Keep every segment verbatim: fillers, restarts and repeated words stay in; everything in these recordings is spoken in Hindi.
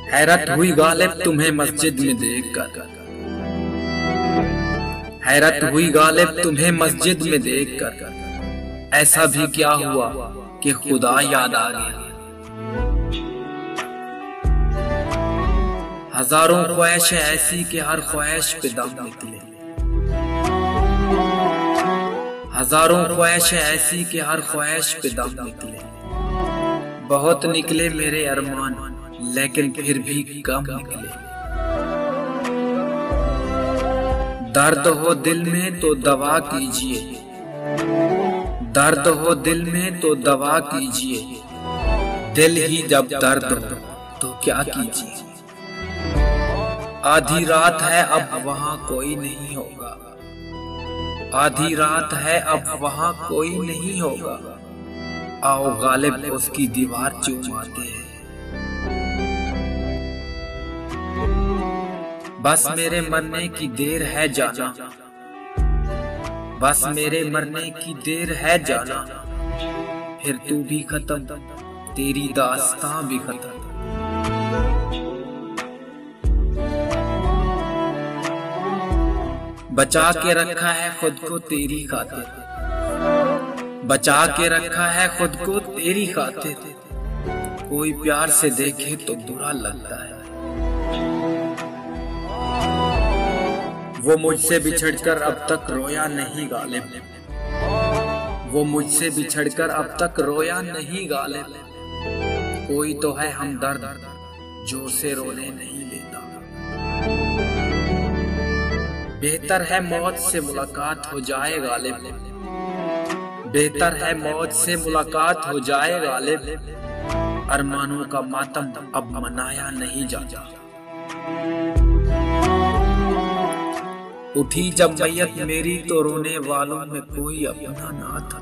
हैरत हुई गालिब तुम्हें मस्जिद में देखकर, हैरत हुई गालिब तुम्हें मस्जिद में देखकर। ऐसा भी क्या हुआ कि खुदा याद आ गया। हजारों ख्वाहिशें ऐसी कि हर ख्वाहिश पे दम निकले, हजारों ख्वाहिशें ऐसी कि हर ख्वाहिश पे दम निकले। बहुत निकले मेरे अरमान लेकिन फिर भी कम निकले। दर्द हो दिल में तो दवा कीजिए, दर्द हो दिल में तो दवा कीजिए। दिल ही जब दर्द हो तो क्या कीजिए। आधी रात है अब वहां कोई नहीं होगा, आधी रात है अब वहां कोई नहीं होगा। आओ गालिब उसकी दीवार चूमाते हैं। बस मेरे मरने की देर है जाना, बस मेरे मरने की देर है जाना। फिर तू भी खत्म, तेरी दास्तां भी खत्म। बचा के रखा है खुद को तेरी खातिर, बचा के रखा है खुद को तेरी खातिर। कोई प्यार से देखे तो बुरा लगता है। वो मुझसे बिछड़कर अब तक रोया नहीं गालिब, वो मुझसे बिछड़कर अब तक रोया नहीं गालिब। कोई तो है हमदर्द जो से रोने नहीं देता। बेहतर है मौत से मुलाकात हो जाए गालिब, बेहतर है मौत से मुलाकात हो जाए गालिब। अरमानों का मातम अब मनाया नहीं जाता। उठी जब मैयत मेरी तो रोने वालों में कोई अपना ना था।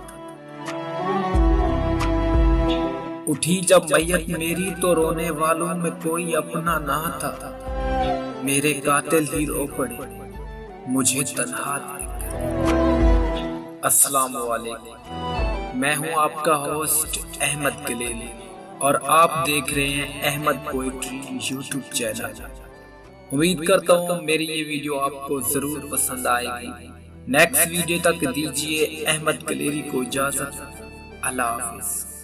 उठी जब मैयत मेरी तो रोने वालों में कोई अपना ना था। मेरे कातिल ही रो पड़े मुझे तन्हा देखकर। अस्सलाम वालेकुम, मैं हूं आपका होस्ट अहमद गलेली और आप देख रहे हैं अहमद पोएट्री यूट्यूब चैनल। उम्मीद करता हूँ मेरी ये वीडियो आपको जरूर पसंद आएगी। नेक्स्ट वीडियो तक दीजिए अहमद गलेरी को इजाजत। अल्लाह हाफिज।